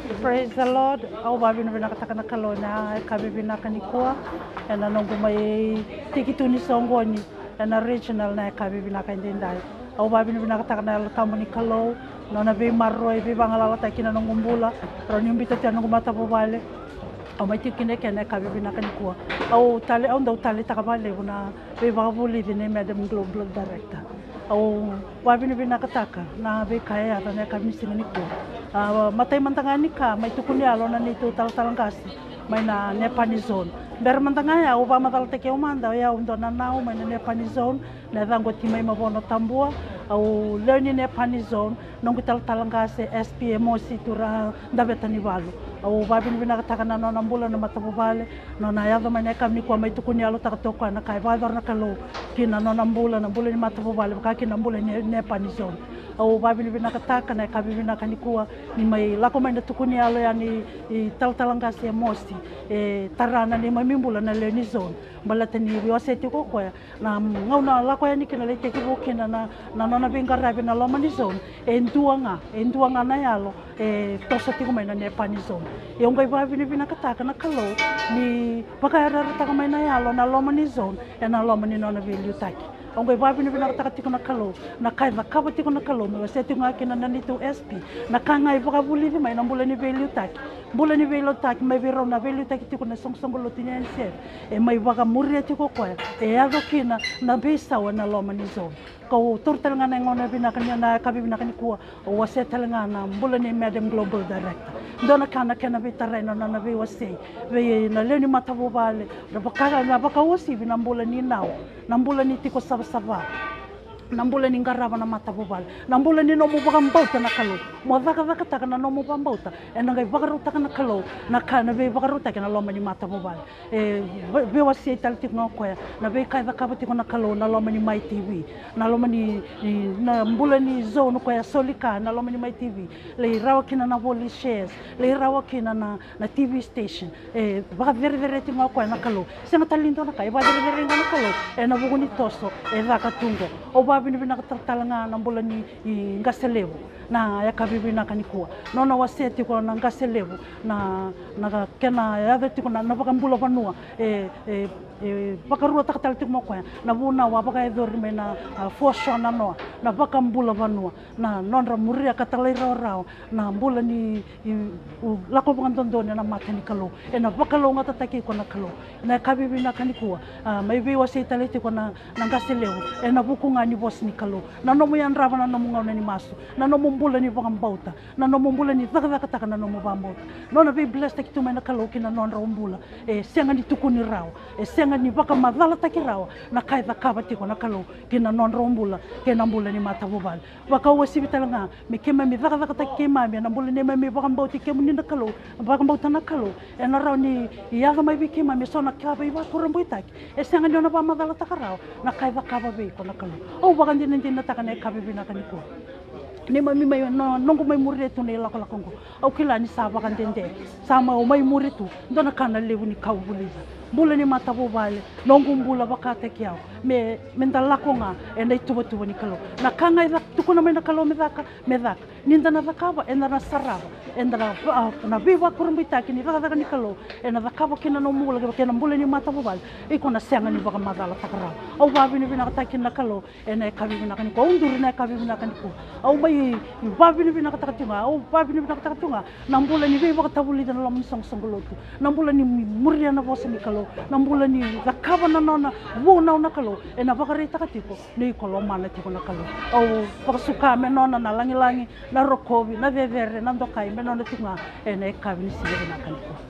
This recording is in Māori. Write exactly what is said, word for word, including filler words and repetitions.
Praise the Lord. Au babi na binakataka na kalona kabi binakanikuwa na nongo mai tikituni songoni na regional na kabi binakandendai. Au babi na binakataka na kamuni kalo na be marroi be bangala takina nongo mbula roni mbita tia nongo mata bobale. Au mai tikine kene kabi binakanikuwa. Au tale au ndo tale takabale una be bagabuli dine Madam Global Director. Au babi na binakataka na be kaya na kabi singanikuwa. Uh, matay mantangani ka may tukuni alo na nito tal-talangkasi may na nepani zone ber mantangaya uba matalteke umanda ya undo na nau may na nepani zone na Nau Timaima Vonotabua au learning nepani zone nong tal-talangkasi S P M O C tura dabetani valo au babin binakataka na nona mbula na matabubale nona yado may nekami kwa may tukuni alo takatokwa na kay vador na kalo kina nona mbula na mbula ni matabubale baka kina mbula ni nepani zone au babi ni binakataka na kabi binakanikuwa ni mai lako mai na tukuni alo ya ni tal-talangkasi ya mosti e tarana ni mai mimbula na learning zone balata ni biwaseti ko kwa na ngauna lako ya ni kina lete kibukina na na nona bingarabi na loma ni zone e nduanga e nduanga na yalo e tosa tiko mai na nepani zone e ongai babi ni binakataka na kalo ni bakayara taka mai na yalo na loma ni zone e na loma ni nona value taki ongai babi ni binakataka tiko na kalo na kai va kaba tiko na kalo me seti ngakina na nitu S P na kanga ibuka buli mai na mbula ni value taki mbula ni value taki mai vero na value taki tiko na songsongo lotinya nse e mai baka muria tiko kwa e ado kina na bisa na loma ni zone ko turtel ngana ngona binakanya na kabi binakani kuwa o wasetel ngana mbula ni Madam Global Director ndona kana kana bitara na na be wase be na leni matabo bale na baka na baka wasi bina mbula ni nao na mbula ni tiko saba saba na mbula ni ngaraba na matabo bale na mbula ni no mo baka mbauta na kalo mo vaka vaka taka na no mo mbauta e na ngai baka ruta na kalo na kana be baka ruta kana loma ni matabo bale e be wasi tal tiko ngoya na be kai vaka tiko na kalo na loma ni My T V na loma ni na mbula ni zone ko ya solika na loma ni My T V le rawa kina na voli shares le rawa kina na na T V station e baka very very tiko ngoya na kalo sema talindo na kai ba very very na kalo e na buguni toso e vaka tungo o babi ni binakatalanga na mbula ni ngaselevu na yakabibi na kanikuwa nona waseti ko na ngaselevu na na kena ya veti ko na baka mbula vanua e e e baka ruwa takatal tik mo ko na buna wa baka edor me na fosho na no na baka mbula vanua na nonra muria katalai raw na mbula ni la ko ngandondone na matani kalo e na baka lo ngata taki ko na kalo na kabibi na kanikuwa mai bi waseti taliti ko na ngaselevu e na bukunga ni bos ni kalo na no mo yan rava na no mo ngauna ni masu na no mo mbula ni bambauta na no mo mbula ni zakaka taka na no mo bambauta no na be blessed ki tuma na kalo kina no ndra mbula e senga ni tukuni raw e senga ni baka madala taki raw na kai da kaba tiko na kalo kina no ndra mbula kina mbula ni mata bobal baka wasi bitalanga me kema mi zakaka taki kema mi na mbula ni me baka mbauti kemu ni na kalo baka mbauta na kalo e na raw ni ya ga mai bi kema mi sona kaba iba kurambuitaki e senga ni na ba madala taka raw na kai da kaba be ko na kalo o baka ndina ndina taka na kabi bina kaniko ni mami mai no nongo mai muri tu ne la kala kongo au kila ni saba kan tende sama o mai muri tu ndona kana levu ni kau buliza mbula ni mata bobale nongo mbula bakate kiao me menda lakonga e nei tuba tuba ni kalo na kanga ida tukuna mai na kalo medaka medaka ninda na zakaba e na saraba e na na viva kurumbita kini daga ni kalo e na zakaba kina no mula kina mbula ni mata bobale e kona senga ni baka madala takara au babi ni bina kata kina kalo e na kabi bina kani ko unduri na kabi bina kani ko au mai babi ni bina kata tunga au babi ni bina kata tunga na mbula ni viva kata buli na lamun song song lotu na mbula ni muria na bosa ni kalo na mbula ni zakaba na nona wo na na kalo e na bakare takatiko ni kolo mana tiko na kalo au pakasuka me nona na langi langi na rokovi na vevere na ndokai me nona tunga e na kabi ni sile na kaniko